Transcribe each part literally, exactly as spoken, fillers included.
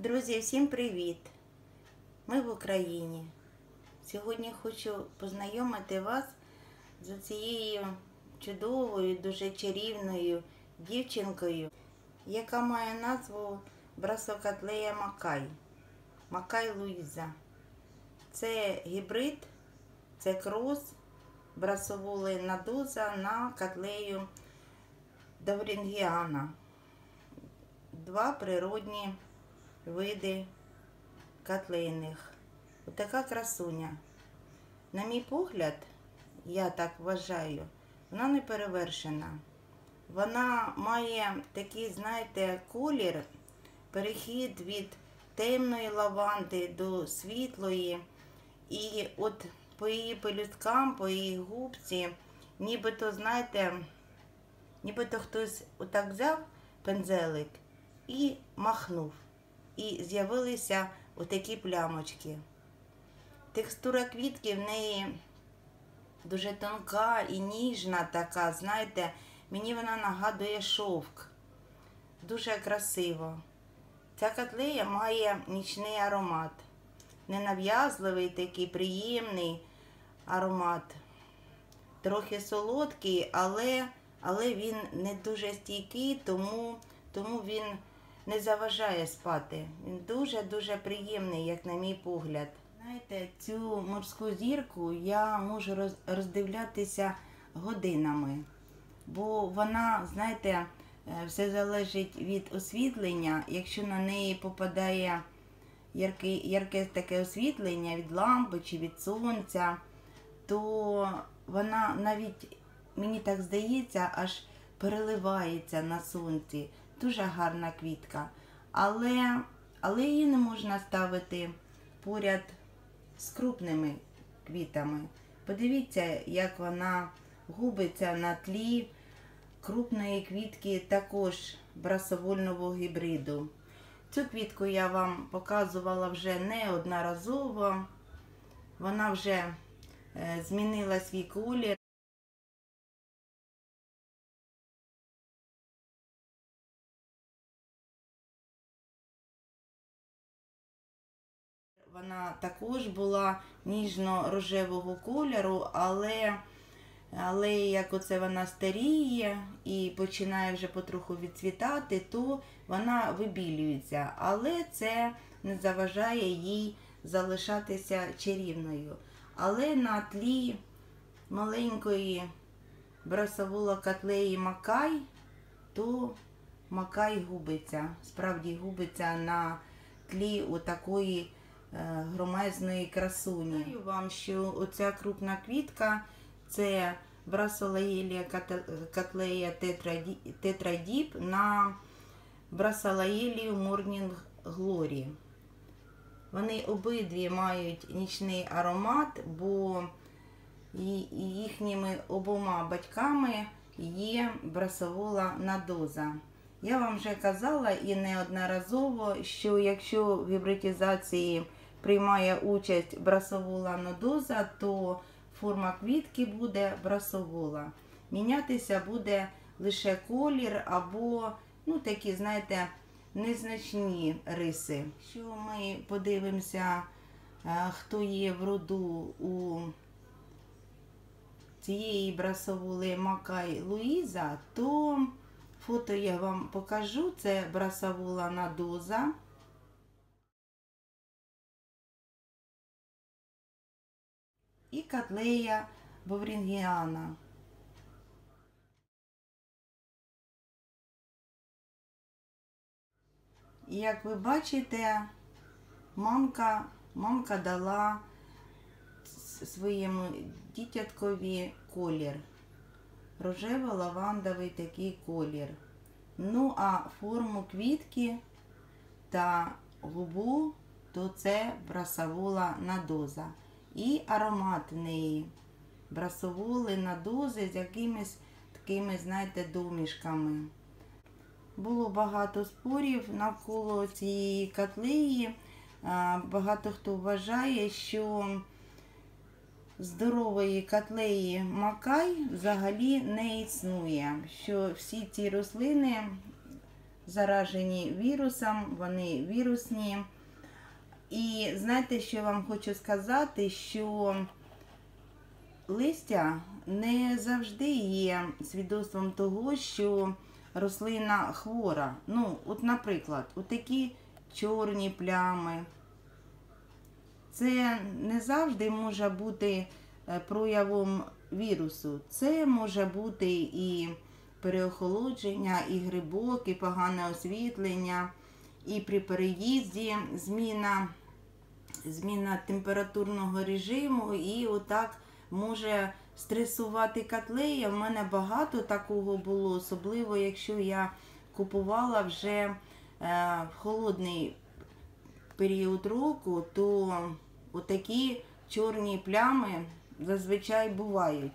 Друзі, всім привіт! Ми в Україні. Сьогодні хочу познайомити вас з цією чудовою, дуже чарівною дівчинкою, яка має назву Брасокатлея Макай. Макай Луїза. Це гібрид, це крос брасоволи надуза на Котлею Доврингіана. Два природні види котлейних. Отака красуня. На мій погляд, я так вважаю, вона не перевершена. Вона має такий, знаєте, колір, перехід від темної лаванди до світлої. І от по її пелюсткам, по її губці, нібито, знаєте, нібито хтось отак взяв пензелик і махнув. І з'явилися отакі плямочки. Текстура квітки в неї дуже тонка і ніжна така, знаєте, мені вона нагадує шовк. Дуже красиво. Ця котлея має нічний аромат. Ненав'язливий такий, приємний аромат. Трохи солодкий, але, але він не дуже стійкий, тому, тому він не заважає спати. Він дуже-дуже приємний, як на мій погляд. Знаєте, цю морську зірку я можу роздивлятися годинами. Бо вона, знаєте, все залежить від освітлення. Якщо на неї попадає ярке, ярке таке освітлення від лампи чи від сонця, то вона навіть, мені так здається, аж переливається на сонці. Дуже гарна квітка, але, але її не можна ставити поряд з крупними квітами. Подивіться, як вона губиться на тлі крупної квітки, також брасовольного гібриду. Цю квітку я вам показувала вже неодноразово. Вона вже е, змінила свій колір. Вона також була ніжно-рожевого кольору, але, але як оце вона старіє і починає вже потроху відцвітати, то вона вибілюється. Але це не заважає їй залишатися чарівною. Але на тлі маленької брасоволокотлеї Макай, то Макай губиться, справді губиться на тлі отакої громезної красуні. Знаю вам, що оця крупна квітка – це Брасолаєлія Котлея Тетрадіп на Брасолаєлію Морнінг Глорі. Вони обидві мають нічний аромат, бо їхніми обома батьками є брасовола надоза. Я вам вже казала і неодноразово, що якщо в гібридизації приймає участь брасовола надоза, то форма квітки буде брасовола. Мінятися буде лише колір або, ну, такі, знаєте, незначні риси. Якщо ми подивимося, хто є в роду у цієї брасоволи Макай Луїза, то фото я вам покажу. Це брасовола надоза. І Котлея Доврингіана. І як ви бачите, мамка, мамка дала своєму дитяткові колір. Рожево-лавандовий такий колір. Ну, а форму квітки та губу, то це брасовола надоза. І аромат в неї. Брасоволи надози з якимись такими, знаєте, домішками. Було багато спорів навколо цієї котлеї. Багато хто вважає, що здорової котлеї Макай взагалі не існує. Що всі ці рослини заражені вірусом, вони вірусні. І знаєте, що я вам хочу сказати, що листя не завжди є свідоцтвом того, що рослина хвора. Ну, от, наприклад, отакі чорні плями. Це не завжди може бути проявом вірусу. Це може бути і переохолодження, і грибок, і погане освітлення, і при переїзді зміна, зміна температурного режиму, і отак може стресувати котлея. В мене багато такого було, особливо якщо я купувала вже е, в холодний період року, то отакі чорні плями зазвичай бувають.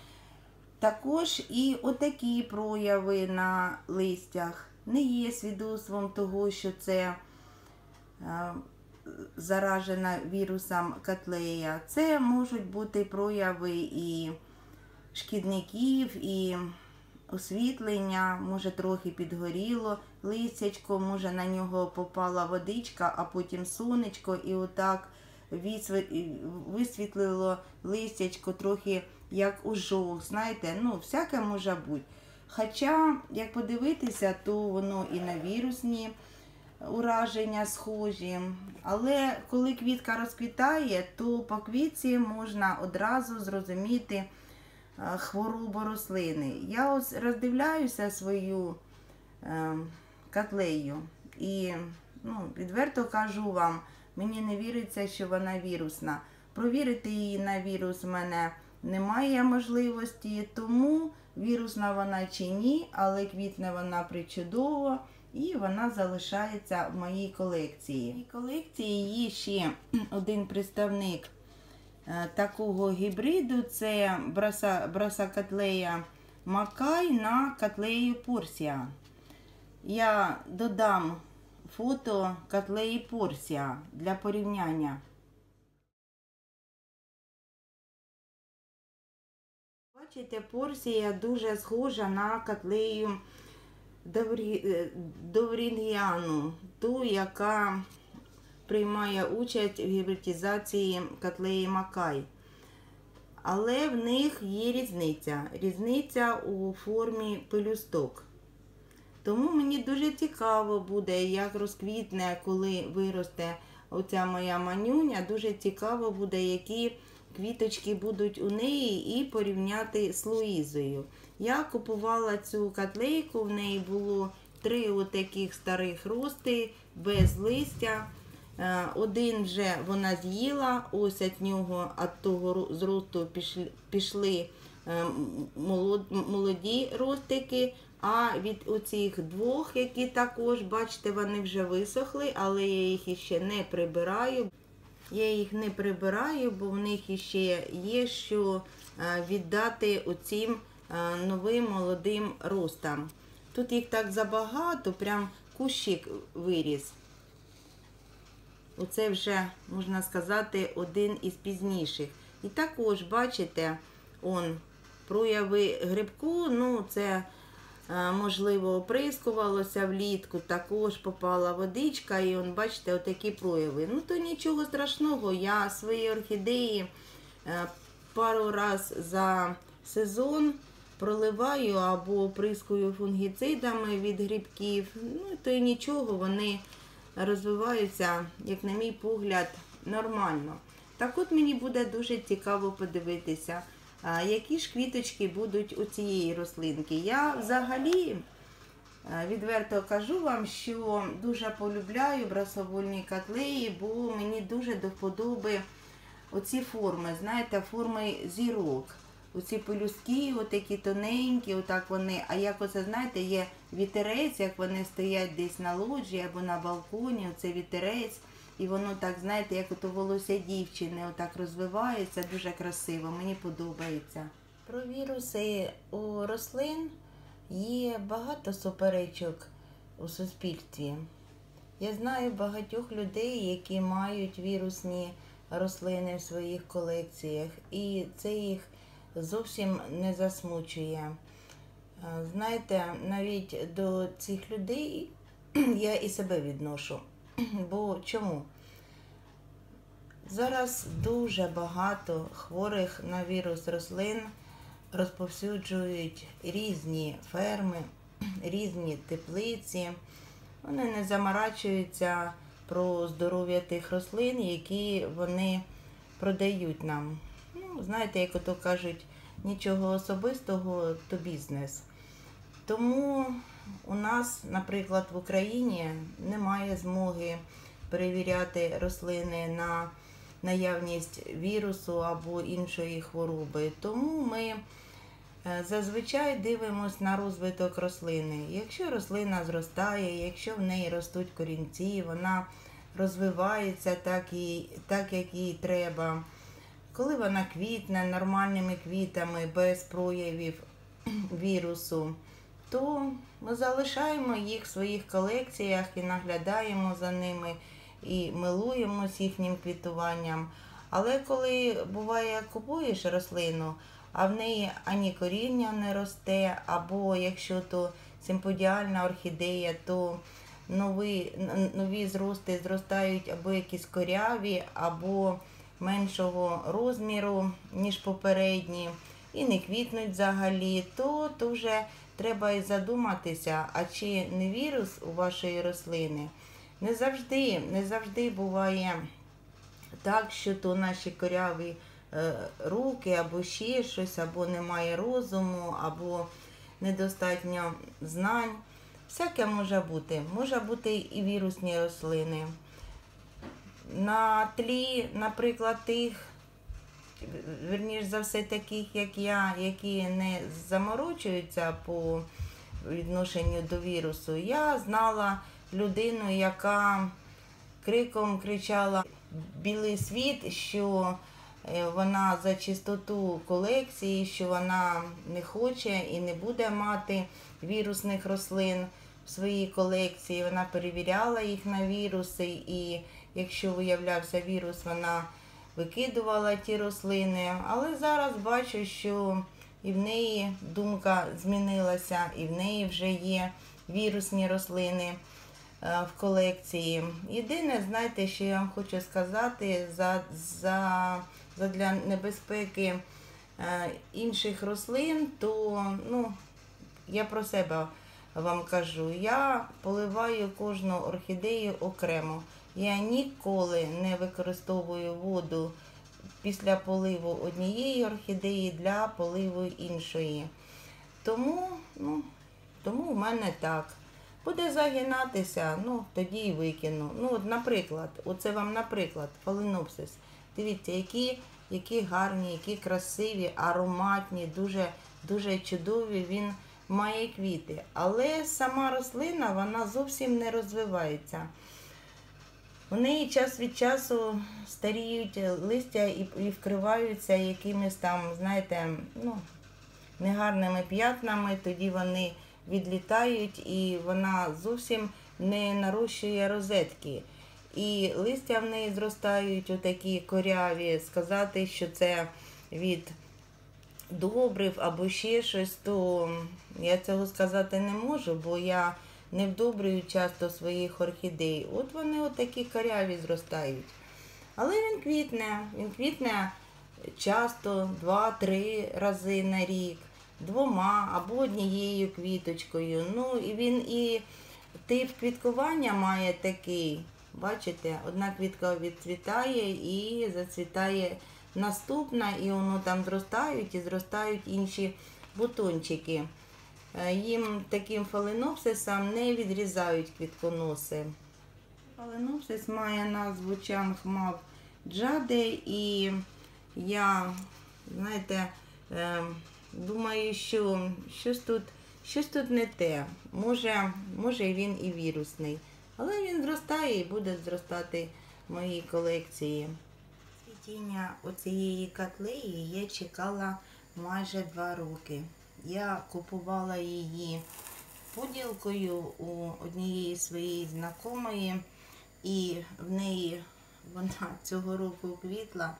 Також і отакі прояви на листях не є свідоцтвом того, що це е, заражена вірусом котлея. Це можуть бути прояви і шкідників, і освітлення, може трохи підгоріло листячко, може на нього попала водичка, а потім сонечко, і отак висвітлило листячко трохи як ожог, знаєте, ну, всяке може бути. Хоча, як подивитися, то воно і на вірусні ураження схожі. Але коли квітка розквітає, то по квітці можна одразу зрозуміти хворобу рослини. Я ось роздивляюся свою е, котлею і ну, відверто кажу вам, мені не віриться, що вона вірусна. Провірити її на вірус в мене немає можливості, тому вірусна вона чи ні, але квітне вона причудово і вона залишається в моїй колекції. В моїй колекції є ще один представник такого гібриду, це брасакотлея Макай на котлею Порсія. Я додам фото котлеї Порсія для порівняння. Бачите, Порсія дуже схожа на котлею Доврінгіану, ту, яка приймає участь в гібридизації котлеї Макай. Але в них є різниця. Різниця у формі пелюсток. Тому мені дуже цікаво буде, як розквітне, коли виросте оця моя манюня. Дуже цікаво буде, які квіточки будуть у неї, і порівняти з Луїзою. Я купувала цю котлейку, в неї було три отаких старих рости, без листя. Один вже вона з'їла, ось від нього, від того зросту пішли, пішли молоді ростики, а від оцих двох, які також, бачите, вони вже висохли, але я їх іще не прибираю. Я їх не прибираю, бо в них іще є що віддати оцим новим молодим ростам. Тут їх так забагато, прям кущик виріс. Оце вже, можна сказати, один із пізніших. І також, бачите, он, прояви грибку, ну, це, можливо, оприскувалося влітку, також попала водичка, і, он, бачите, отакі прояви. Ну, то нічого страшного, я свої орхідеї пару раз за сезон проливаю або оприскую фунгіцидами від грибків, ну, то і нічого, вони розвиваються, як на мій погляд, нормально. Так от мені буде дуже цікаво подивитися, які ж квіточки будуть у цієї рослинки. Я взагалі відверто кажу вам, що дуже полюбляю брасовольні котлеї, бо мені дуже до вподоби оці форми, знаєте, форми зірок. Оці пелюстки, отакі тоненькі, отак вони, а як оце, знаєте, є вітерець, як вони стоять десь на лоджії або на балконі, оце вітерець, і воно так, знаєте, як ото волосся дівчини, отак розвивається, дуже красиво, мені подобається. Про віруси у рослин є багато суперечок у суспільстві. Я знаю багатьох людей, які мають вірусні рослини в своїх колекціях, і це їх зовсім не засмучує. Знаєте, навіть до цих людей я і себе відношу. Бо чому? Зараз дуже багато хворих на вірус рослин розповсюджують різні ферми, різні теплиці. Вони не заморачуються про здоров'я тих рослин, які вони продають нам. Ну, знаєте, як ото кажуть, нічого особистого, то бізнес. Тому у нас, наприклад, в Україні немає змоги перевіряти рослини на наявність вірусу або іншої хвороби. Тому ми зазвичай дивимося на розвиток рослини. Якщо рослина зростає, якщо в неї ростуть корінці, вона розвивається так, і, так як їй треба. Коли вона квітне нормальними квітами, без проявів вірусу, то ми залишаємо їх в своїх колекціях і наглядаємо за ними, і милуємося їхнім квітуванням. Але коли, буває, купуєш рослину, а в неї ані коріння не росте, або якщо то симподіальна орхідея, то нові, нові зрости зростають або якісь коряві, або меншого розміру, ніж попередні, і не квітнуть взагалі, то, то вже треба і задуматися, а чи не вірус у вашої рослини. Не завжди, не завжди буває так, що то наші коряві е, руки, або ще щось, або немає розуму, або недостатньо знань. Всяке може бути. Може бути і вірусні рослини. На тлі, наприклад, тих, вірніш за все, таких, як я, які не заморочуються по відношенню до вірусу, я знала людину, яка криком кричала «Білий світ», що вона за чистоту колекції, що вона не хоче і не буде мати вірусних рослин в своїй колекції. Вона перевіряла їх на віруси, і якщо виявлявся вірус, вона викидувала ті рослини. Але зараз бачу, що і в неї думка змінилася, і в неї вже є вірусні рослини в колекції. Єдине, знаєте, що я вам хочу сказати, за, за, за для небезпеки інших рослин, то ну, я про себе вам кажу, я поливаю кожну орхідею окремо. Я ніколи не використовую воду після поливу однієї орхідеї для поливу іншої. Тому, ну, тому в мене так. Буде загинатися, ну, тоді і викину. Ну, от, наприклад, оце вам, наприклад, фаленопсис. Дивіться, які, які гарні, які красиві, ароматні, дуже, дуже чудові він має квіти. Але сама рослина, вона зовсім не розвивається. У неї час від часу старіють листя і, і вкриваються якимись там, знаєте, ну, негарними п'ятнами, тоді вони відлітають і вона зовсім не нарощує розетки. І листя в неї зростають отакі коряві. Сказати, що це від добрив або ще щось, то я цього сказати не можу, бо я не вдобрюю часто своїх орхідей. От вони отакі коряві зростають. Але він квітне, він квітне часто, два-три рази на рік, двома або однією квіточкою. Ну, і він і тип квіткування має такий, бачите, одна квітка відцвітає і зацвітає наступна, і воно там зростають і зростають інші бутончики. Їм таким фаленопсисам не відрізають квітконоси. Фаленопсис має назву Чангмав Джаде, і я, знаєте, думаю, що щось тут, щось тут не те. Може, може він і вірусний. Але він зростає і буде зростати в моїй колекції. Цвітіння оцієї котлеї я чекала майже два роки. Я купувала її поділкою у однієї своєї знайомої, і в неї вона цього року квітла.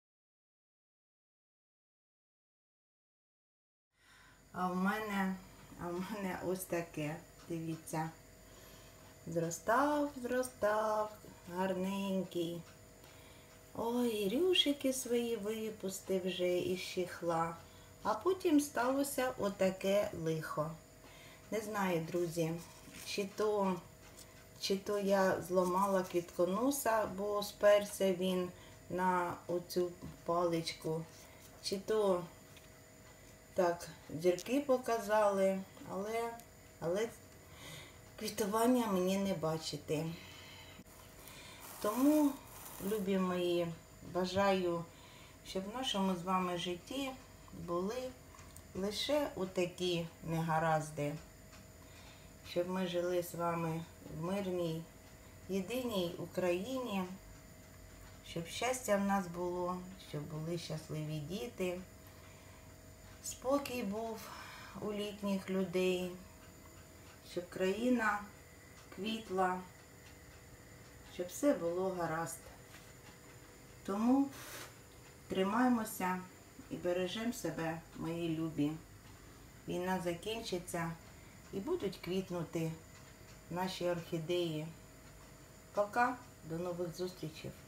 А в мене А в мене ось таке, дивіться. Зростав, зростав, гарненький. Ой, рюшики свої випустив вже із чехла. А потім сталося отаке лихо. Не знаю, друзі, чи то, чи то я зламала квітконоса, бо сперся він на оцю паличку, чи то так зірки показали, але, але квітування мені не бачити. Тому, любі мої, бажаю, щоб в нашому з вами житті були лише отакі негаразди. Щоб ми жили з вами в мирній, єдиній Україні, щоб щастя в нас було, щоб були щасливі діти, спокій був у літніх людей, щоб країна квітла, щоб все було гаразд. Тому тримаємося і бережемо себе, мої любі. Війна закінчиться і будуть квітнути наші орхідеї. Пока, до нових зустрічей.